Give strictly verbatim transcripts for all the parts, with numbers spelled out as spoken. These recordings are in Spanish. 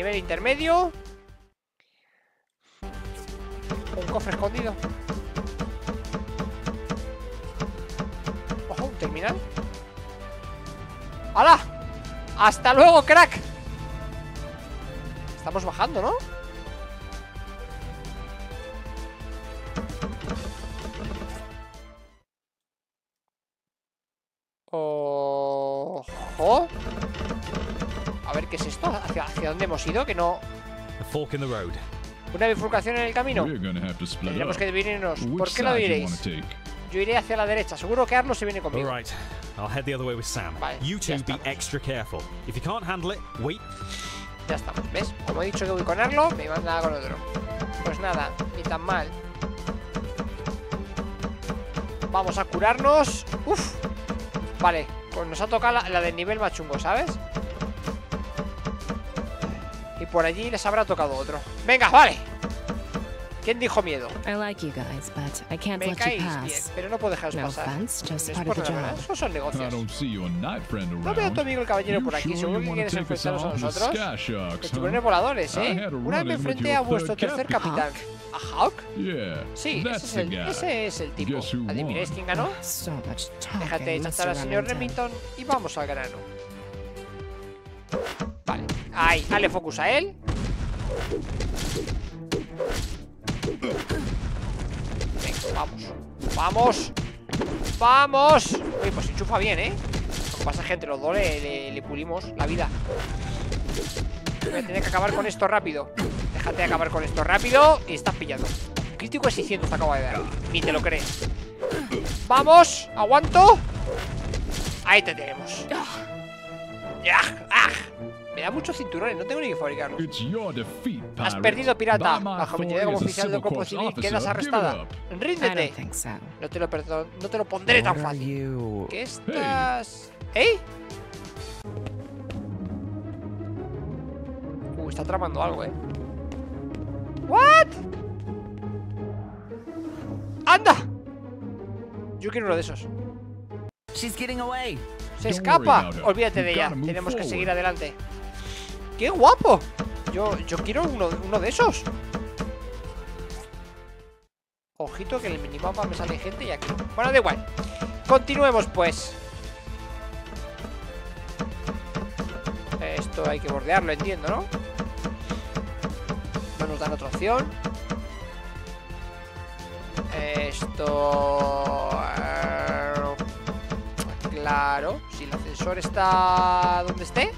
nivel intermedio. Un cofre escondido. Ojo, un terminal. ¡Hala! ¡Hasta luego, crack! Estamos bajando, ¿no? Ojo. A ver, ¿qué es esto? ¿Hacia, hacia dónde hemos ido? Que no... Una bifurcación en el camino. Tendremos que dividirnos. ¿Por qué lo diréis? Yo iré hacia la derecha. Seguro que Arlo se viene conmigo. Vale, ya estamos. Ya estamos, ¿ves? Como he dicho que voy con Arlo, me manda con otro. Pues nada, ni tan mal. Vamos a curarnos. Uf. Vale, pues nos ha tocado la, la del nivel más chungo, ¿sabes? Y por allí les habrá tocado otro. Venga, vale. ¿Quién dijo miedo? Me caéis bien, pero no puedo dejaros pasar. Esos son negocios. No veo a tu amigo el caballero por aquí. ¿Seguro que quieres enfrentaros a nosotros? Los tiburones voladores, ¿eh? Una vez me enfrenté a vuestro tercer capitán. ¿A Hawk? Sí, ese es el, ese es el tipo. ¿Adivináis quién ganó? Déjate de chatar al señor Remington y vamos al grano. Vale, ahí, dale focus a él. Venga, vamos. Vamos. Vamos. Uy, pues se enchufa bien, ¿eh? Lo que pasa es que entre los dos le, le, le pulimos la vida. Voy a tener que acabar con esto rápido. Déjate de acabar con esto rápido. Y estás pillando. Crítico de seiscientos te acabo de dar. Ni te lo crees. Vamos, aguanto. Ahí te tenemos. Ya, ah. Me da muchos cinturones, no tengo ni que fabricarlos. Has perdido, pirata. Bajo mi identidad como oficial del cuerpo civil quedas arrestada. Ríndete. No te lo perdono, no te lo pondré tan fácil. ¿Qué estás? ¿Eh? Uh, está tramando algo, ¿eh? ¿What? ¡Anda! Yo quiero uno de esos. Se escapa. Olvídate de ella. Tenemos que seguir adelante. ¡Qué guapo! Yo, yo quiero uno, uno de esos. Ojito que en el minimapa me sale gente y aquí. Bueno, da igual. Continuemos, pues. Esto hay que bordearlo, entiendo, ¿no? No nos dan otra opción. Esto... Claro, si el ascensor está donde esté.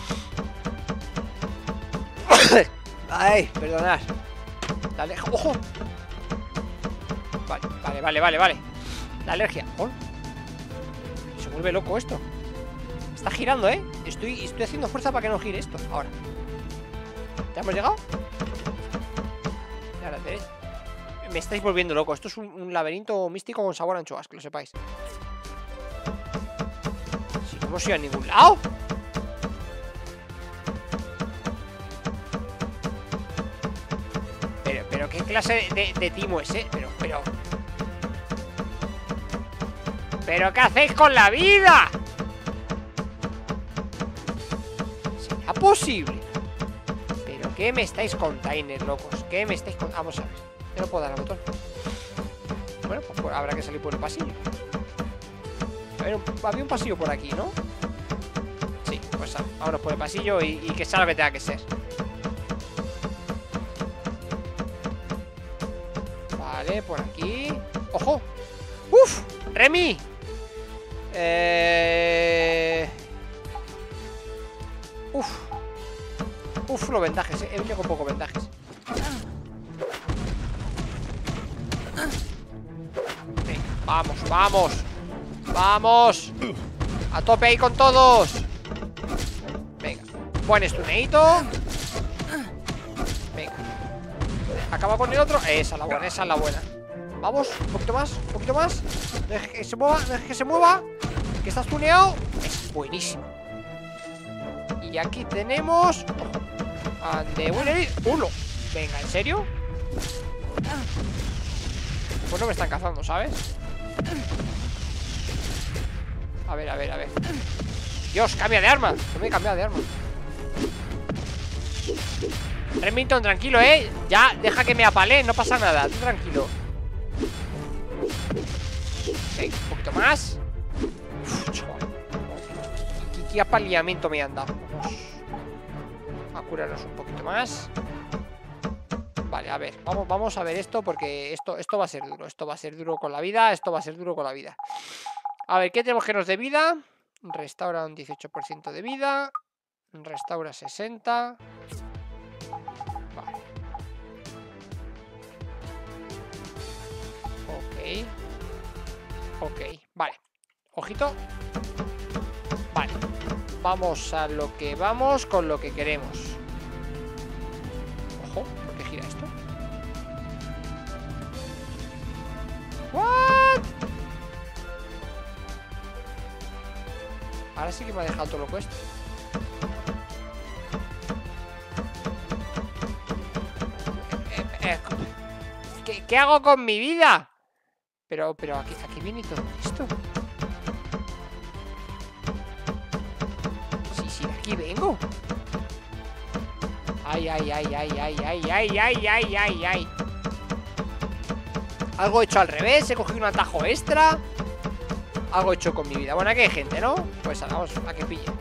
Ay, perdonad. Dale, ojo. Vale, vale, vale, vale, vale. La alergia. Oh. Se vuelve loco esto. Está girando, ¿eh? Estoy, estoy haciendo fuerza para que no gire esto. Ahora. ¿Ya hemos llegado? Ahora, ¿eh? Me estáis volviendo loco. Esto es un, un laberinto místico con sabor a anchoas, que lo sepáis. Si no hemos ido a ningún lado. Pero, pero, ¿qué clase de, de timo es, eh? Pero, pero... ¿Pero qué hacéis con la vida? ¿Será posible? ¿Pero qué me estáis containers, locos? ¿Qué me estáis con... Vamos a ver. Yo no puedo dar al botón. Bueno, pues, pues habrá que salir por el pasillo. A ver, un, había un pasillo por aquí, ¿no? Sí, pues ah, vámonos por el pasillo y, y que sea lo que tenga que ser. Vale, por aquí. ¡Ojo! ¡Uf! ¡Remy! Eh... Uf. Uf, los vendajes, eh. He venido con pocos vendajes. Venga, vamos, vamos. Vamos. A tope ahí con todos. Venga. Buen stuneito. Venga. Acaba con el otro. Esa es la buena, esa es la buena. Vamos, un poquito más, un poquito más. Deje que se mueva, deje que se mueva. Que está stuneado. Es buenísimo. Y aquí tenemos... Ande, uno. Venga, ¿en serio? Pues no me están cazando, ¿sabes? A ver, a ver, a ver. Dios, cambia de arma. No me he cambiado de arma. Remington, tranquilo, eh. Ya, deja que me apale, no pasa nada. Tú tranquilo. Ok, un poquito más. Uf, chaval. ¿Qué, qué apaleamiento me han dado? Vamos a curarnos un poquito más. Vale, a ver, vamos, vamos a ver esto. Porque esto, esto va a ser duro. Esto va a ser duro con la vida. Esto va a ser duro con la vida. A ver, ¿qué tenemos que nos dé vida? Restaura un dieciocho por ciento de vida. Restaura sesenta. Vale. Ok. Ok, vale. Ojito. Vale. Vamos a lo que vamos con lo que queremos. Ojo, ¿por qué gira esto? ¿What? Ahora sí que me ha dejado todo loco esto. Eh, eh, ¿Qué, ¿Qué hago con mi vida? Pero, pero, ¿a qué, a qué viene todo esto? Sí, sí, de aquí vengo. Ay, ay, ay, ay, ay, ay, ay, ay, ay, ay, ay. Algo hecho al revés, he cogido un atajo extra. Algo hecho con mi vida. Bueno, aquí hay gente, ¿no? Pues vamos a que pille.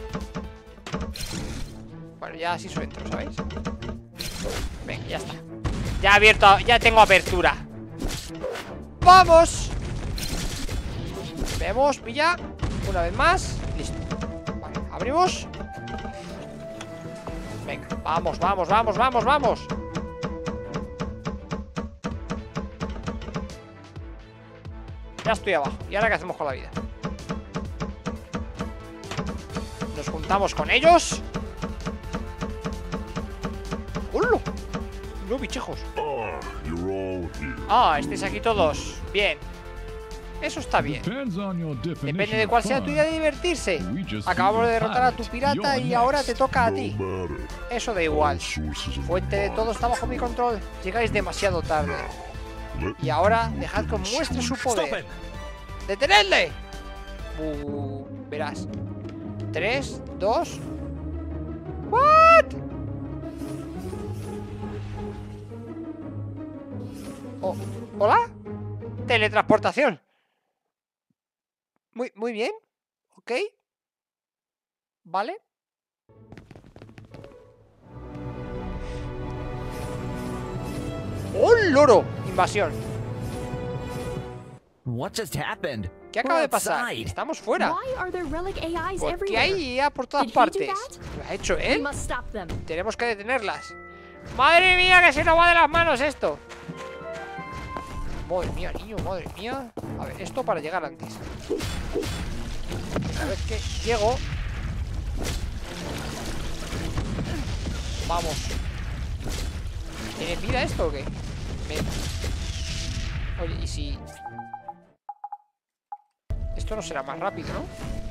Bueno, ya así suelto, ¿sabéis? Venga, ya está. Ya he abierto, ya tengo apertura. ¡Vamos! Vemos, pilla. Una vez más. Listo. Vale, abrimos. Venga, vamos, vamos, vamos, vamos, vamos. Ya estoy abajo. ¿Y ahora qué hacemos con la vida? Nos juntamos con ellos. ¡Hola! No, bichejos. Ah, estáis aquí todos. Bien. Eso está bien. Depende de cuál sea tu idea de divertirse. Acabamos de derrotar a tu pirata y ahora te toca a ti. Eso da igual. Fuente de todo está bajo mi control. Llegáis demasiado tarde. Y ahora dejad que os muestre su poder. ¡Detenedle! Uh, verás. Tres, dos. ¿What? Oh, ¿hola? Teletransportación. Muy, muy bien. Ok. Vale. ¡Oh, loro! Invasión. What just happened? ¿Qué acaba de pasar? Estamos fuera. ¿Por qué hay I A por todas partes? ¿Lo ha hecho él? Tenemos que detenerlas. ¡Madre mía, que se nos va de las manos esto! Madre mía, niño, madre mía. A ver, esto para llegar antes. A ver que llego. Vamos. ¿Tiene vida esto o qué? Me... Oye, ¿y si...? Esto no será más rápido, ¿no?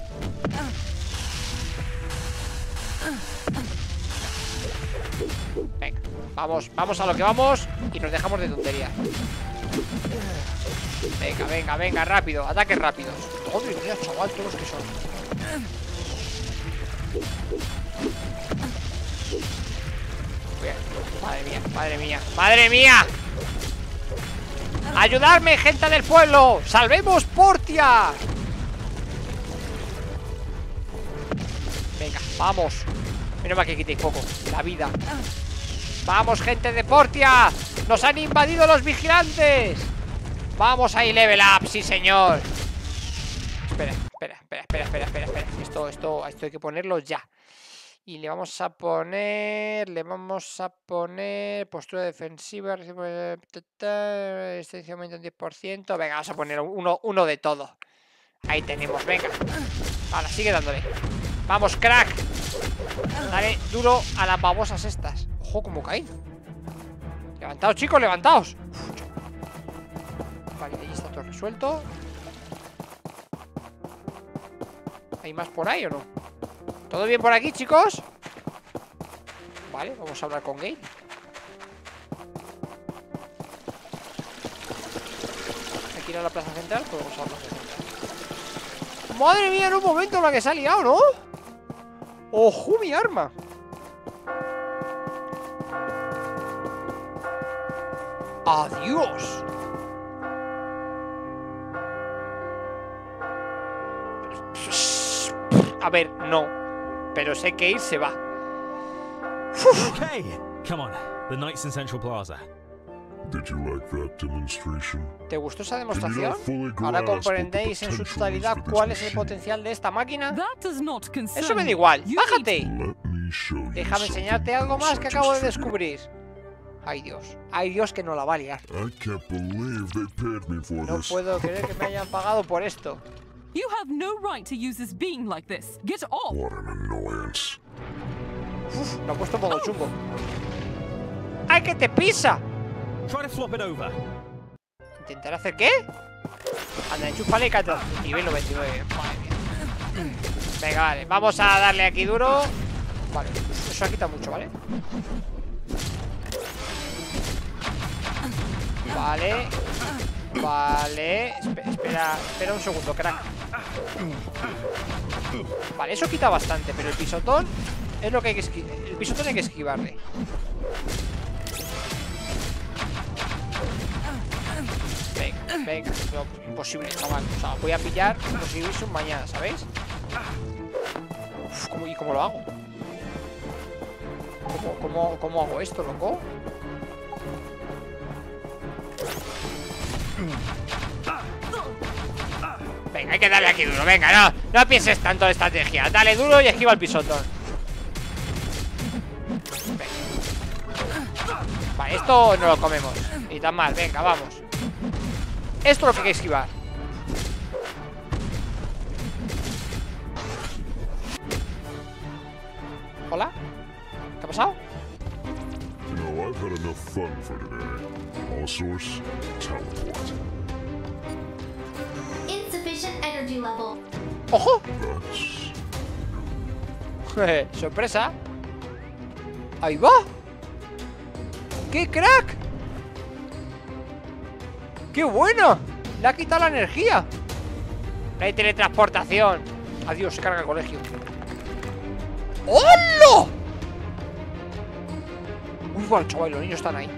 Venga, vamos, vamos a lo que vamos. Y nos dejamos de tonterías. Venga, venga, venga, rápido. Ataques rápidos. Madre mía, chaval, todos los que son. Bien. Madre mía, madre mía, madre mía. ¡Ayudarme, gente del pueblo! ¡Salvemos Portia! Venga, vamos. Menos mal que quitéis poco la vida. ¡Vamos, gente de Portia! ¡Nos han invadido los vigilantes! ¡Vamos ahí, level up! ¡Sí, señor! Espera, espera, espera, espera, espera, espera, espera. Esto, esto, esto hay que ponerlo ya. Y le vamos a poner... Le vamos a poner... Postura defensiva... Este aumenta un diez por ciento... Venga, vamos a poner uno, uno de todo. Ahí tenemos, venga. Ahora, sigue dándole. ¡Vamos, crack! Dale duro a las babosas estas. Ojo, cómo caen. Levantaos, chicos, levantaos. Vale, ahí está todo resuelto. ¿Hay más por ahí o no? ¿Todo bien por aquí, chicos? Vale, vamos a hablar con Gale. Hay que ir a la plaza central, pues vamos a la plaza central. ¡Madre mía, en un momento la que se ha liado, ¿no? ¡Ojo, mi arma! ¡Adiós! A ver, no. Pero sé que ir se va. Uf. Okay, come on. The Knights in Central Plaza. Did you like that demonstration? ¿Te gustó esa demostración? ¿Ahora comprendéis en su totalidad cuál es el potencial de esta máquina? Eso me da igual. ¡Bájate! Déjame enseñarte algo más que acabo de descubrir. Ay, Dios. Ay, Dios, que no la va a liar. No puedo creer que me hayan pagado por esto. You have no right to use this being like this. Get off. What an annoyance. Uf, lo ha puesto modo chungo. ¡Ay, que te pisa! Try to flop it over. ¿Intentar hacer qué? Anda, enchúfale y cata. Nivel noventa y nueve. Madre mía. Venga, vale. Vamos a darle aquí duro. Vale, eso ha quitado mucho, ¿vale? Vale. Vale. Espe- espera, espera un segundo, crack. Vale, eso quita bastante, pero el pisotón es lo que hay que esquivar. El pisotón hay que esquivarle. Venga, venga. No, imposible, chaval. O sea, voy a pillar como si hubiese un mañana, ¿sabéis? Uf, ¿cómo, ¿y cómo lo hago? ¿Cómo, cómo, cómo hago esto, loco? Venga, hay que darle aquí duro, venga, no No pienses tanto en estrategia. Dale duro y esquiva el pisotón. Venga. Vale, esto no lo comemos. Ni tan mal, venga, vamos. Esto es lo que hay que esquivar. ¿Hola? ¿Qué ha pasado? You know, I've had enough fun for today. All source, teleport. Insufficient energy level. ¡Ojo! That's... ¡Sorpresa! ¡Ahí va! ¡Qué crack! ¡Qué bueno! Le ha quitado la energía. No hay teletransportación. Adiós, se carga el colegio. ¡Hola! Uy, bueno, chaval, los niños están ahí.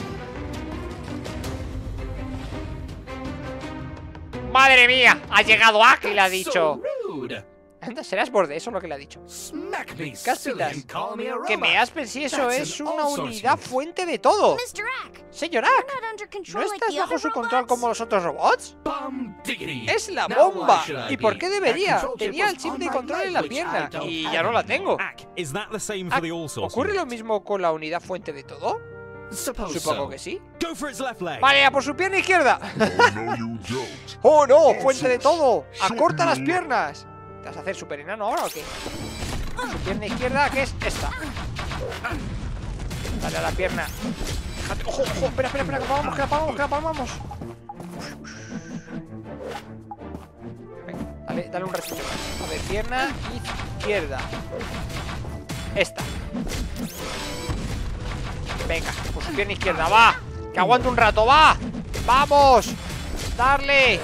¡Madre mía! Ha llegado Aki y le ha dicho. Anda, serás borde, eso es lo que le ha dicho. Cáspitas. Que me aspen si eso es una unidad fuente de todo. mister Ack, Señor you're Ack, not under ¿no control like estás the bajo other su control robots? como los otros robots? Es la bomba. ¿Y por qué debería? Tenía el chip de control en la pierna y ya no la tengo. Is that the same for Ack, the all source? ¿ocurre lo mismo con la unidad fuente de todo? Supongo que sí. Go for its left leg. Vale, a por su pierna izquierda. Oh, no, you don't. ¡Oh, no! ¡Fuente de todo! ¡Acorta las piernas! ¿Te vas a hacer super enano ahora o qué? Su pierna izquierda, que es esta. Dale a la pierna. Déjate. ¡Ojo, ojo! Espera, espera, espera, que vamos, que la palmamos, que la palmamos. Venga, dale, dale un ratito. A ver, pierna izquierda. Esta. Venga, por su pierna izquierda, va. Que aguante un rato, va. ¡Vamos! ¡Darle!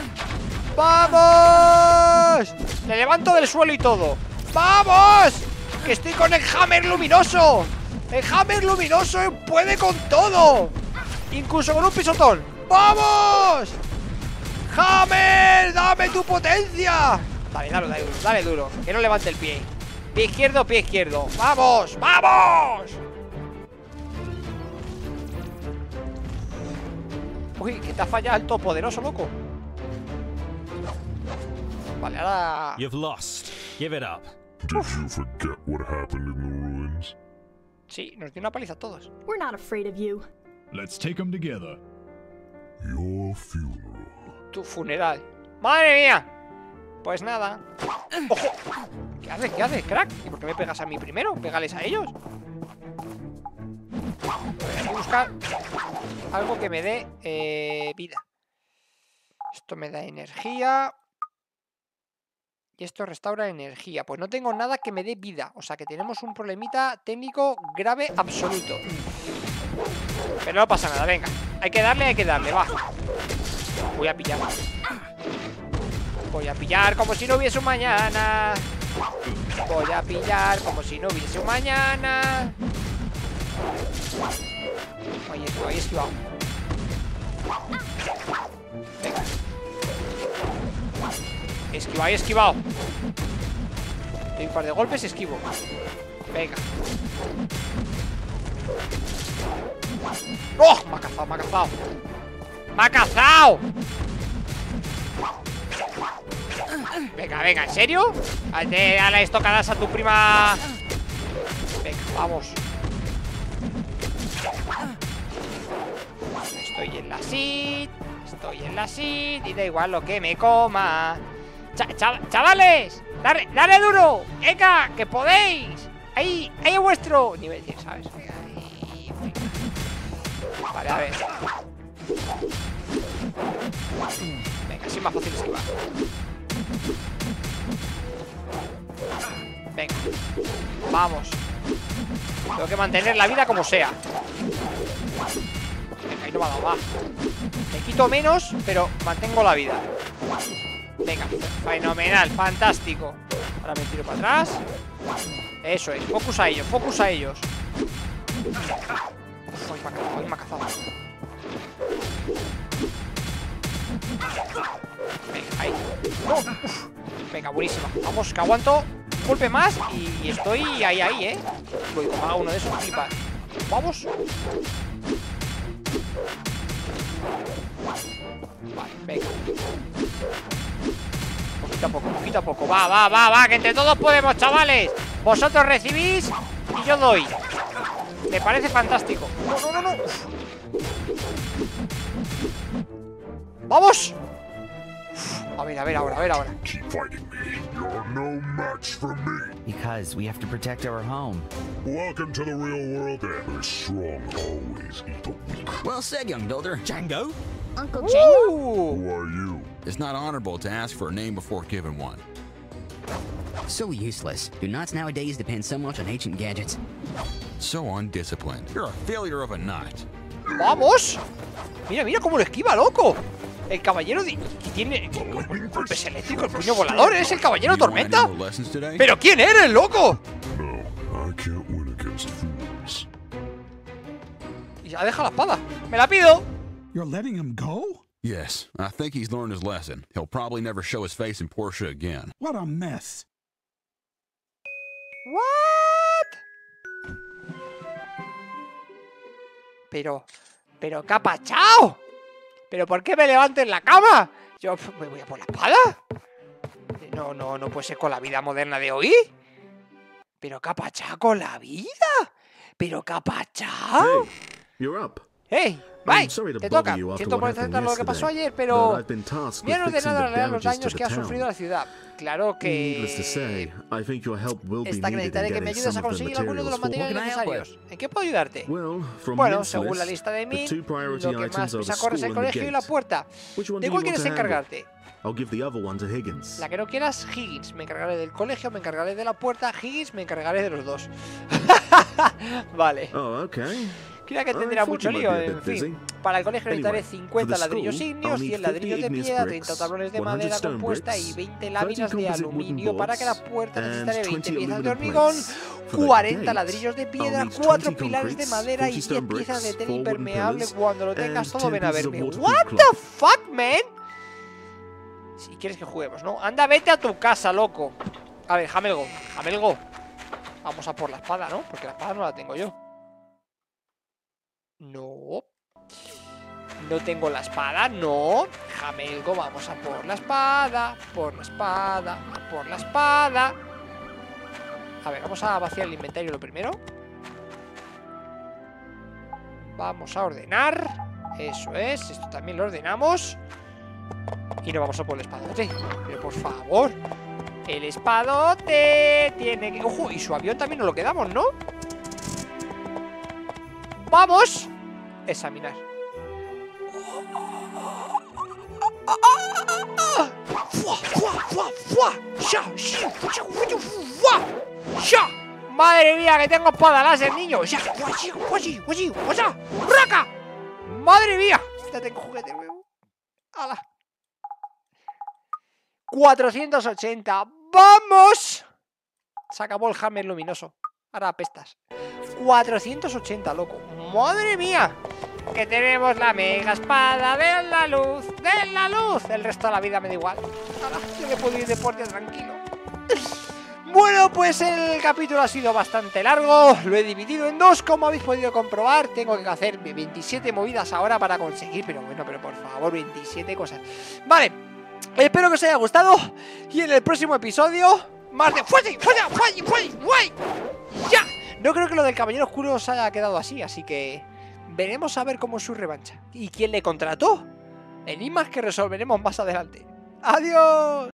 ¡Vamos! Le levanto del suelo y todo. ¡Vamos! ¡Que estoy con el Hammer luminoso! ¡El Hammer luminoso puede con todo! Incluso con un pisotón. ¡Vamos! ¡Hammer! ¡Dame tu potencia! Dale, dale, dale duro, dale duro. Que no levante el pie. Pie izquierdo, pie izquierdo. ¡Vamos! ¡Vamos! Uy, que te ha fallado el todopoderoso, loco. Vale, ahora... You've lost. Give it up. Did you forget what happened in the ruins? Sí, nos dio una paliza a todos. We're not afraid of you. Let's take them together. Your funeral. Tu funeral. ¡Madre mía! Pues nada. ¡Ojo! ¿Qué haces? ¿Qué haces, crack? ¿Y por qué me pegas a mí primero? Pégales a ellos. Voy a buscar algo que me dé eh, vida. Esto me da energía. Y esto restaura energía. Pues no tengo nada que me dé vida. O sea que tenemos un problemita técnico grave absoluto. Pero no pasa nada, venga. Hay que darle, hay que darle, va. Voy a pillar. Voy a pillar como si no hubiese un mañana. Voy a pillar como si no hubiese un mañana. Ahí estoy, ahí he esquivado. Venga. Esquivado, he esquivado. Doy un par de golpes, esquivo. Venga. ¡Oh! Me ha cazado, me ha cazado. ¡Me ha cazado! Venga, venga, ¿en serio? Hazte a las estocadas a tu prima. Venga, vamos. Estoy en la sit. Estoy en la sit. Y da igual lo que me coma. Ch chav ¡Chavales! ¡Dale, dale duro! ¡Venga! ¡Que podéis! ¡Ahí! ¡Ahí es vuestro! Nivel diez, ¿sabes? Ahí. Vale, a ver. Venga, así es más fácil esquivar. Venga. Vamos. Tengo que mantener la vida como sea. Venga, ahí no me ha dado, va. Me quito menos, pero mantengo la vida. Venga, fenomenal, fantástico. Ahora me tiro para atrás. Eso es, focus a ellos, focus a ellos. Uf, hoy me ha cazado, hoy me ha cazado. Venga, ahí. No, uf. Venga, buenísima. Vamos, que aguanto un golpe más y estoy ahí, ahí, eh. Voy a tomar uno de esos flipas. Vamos. Vale, venga. Poquito a poco, poquito a poco. Va, va, va, va, que entre todos podemos, chavales. Vosotros recibís y yo doy. Me parece fantástico. No, no, no, no. Uf. ¡Vamos! Uf. A ver, a ver, ahora, a ver, ahora. Keep fighting me. You're no match for me. Because we have to protect our home. Welcome to the real world. The strong always eat the weak. Well said, young builder. Django? Uncle Django? Uh. Who are you? It's not honorable to ask for a name before giving one. So useless. Do nots nowadays depend so much on ancient gadgets. So undisciplined. You're a failure of a knot. ¡Vamos! Mira, mira cómo lo esquiva, loco. El caballero de... que tiene golpes eléctricos, el puño volador. ¿Es el caballero tormenta? ¿Pero quién eres, loco? No, I can't win against fools. Y ya deja la espada. ¡Me la pido! You're letting him go? Yes, I think he's learned his lesson. He'll probably never show his face in Portia again. What a mess. ¿What? Pero... ¿Pero qué ha pachao? ¿Pero por qué me levanto en la cama? Yo me voy a por la espada. No, no, no puede ser con la vida moderna de hoy. ¿Pero qué ha pachao con la vida? ¿Pero qué ha pachao? Hey, you're up. ¡Hey! I'm ¡Bye! sorry to Te bother toca. you after Siento por what happened intentar lo que pasó yesterday, ayer, pero... but I've been tasked me han with fixing ordenado the arreglar los damages to daños the que ha town. sufrido la ciudad. Claro Needless to say, que... I think your help will be Esta que needed in necesitaré que me getting ayudes some a of the conseguir algunos de los materials for... materiales necesarios. ¿En qué puedo ayudarte? Well, from Bueno, Mint's según la list, lista de the Mint, two priority lo que items más are the prisa corre es school el and the colegio y la gate. puerta. Which one ¿De do cuál you want quieres to handle? encargarte? I'll give the other one to Higgins. La que no quieras, Higgins. Me encargaré del colegio, me encargaré de la puerta. Higgins, me encargaré de los dos. Vale. Oh, okay. Creía que tendría mucho lío, en fin. Para el colegio necesitaré cincuenta ladrillos ígneos, cien ladrillos de piedra, treinta tablones de madera compuesta y veinte láminas de aluminio. Para que la puerta necesitaré veinte piezas de hormigón, cuarenta ladrillos de piedra, cuatro pilares de madera y diez piezas de tela impermeable. Cuando lo tengas todo, ven a verme. What the fuck, man? Si quieres que juguemos, ¿no? Anda, vete a tu casa, loco. A ver, Jamelgo, Jamelgo. Vamos a por la espada, ¿no? Porque la espada no la tengo yo. No. No tengo la espada, no. Jamelgo, vamos a por la espada. Por la espada, a por la espada. A ver, vamos a vaciar el inventario lo primero. Vamos a ordenar. Eso es, esto también lo ordenamos. Y nos vamos a por el espadote. Pero por favor, el espadote tiene que... Ojo, y su avión también nos lo quedamos, ¿no? ¡Vamos! Examinar. ¡Madre mía, que tengo espada láser, niño! ¡Raca! ¡Madre mía! Ya tengo juguete nuevo. ¡Hala! cuatrocientos ochenta. ¡Vamos! Se acabó el hammer luminoso. Ahora apestas. cuatrocientos ochenta, loco. ¡Madre mía! Que tenemos la mega espada de la luz, de la luz. El resto de la vida me da igual. Ahora, yo me puedo ir de deporte tranquilo. Bueno, pues el capítulo ha sido bastante largo. Lo he dividido en dos, como habéis podido comprobar. Tengo que hacer veintisiete movidas ahora para conseguir. Pero bueno, pero por favor, veintisiete cosas. Vale, espero que os haya gustado. Y en el próximo episodio, más de fuerte, fuerte, fuerte, fuerte, fuerte. ¡Ya! No creo que lo del Caballero Oscuro os haya quedado así, así que veremos a ver cómo es su revancha. ¿Y quién le contrató? Enigmas que resolveremos más adelante. ¡Adiós!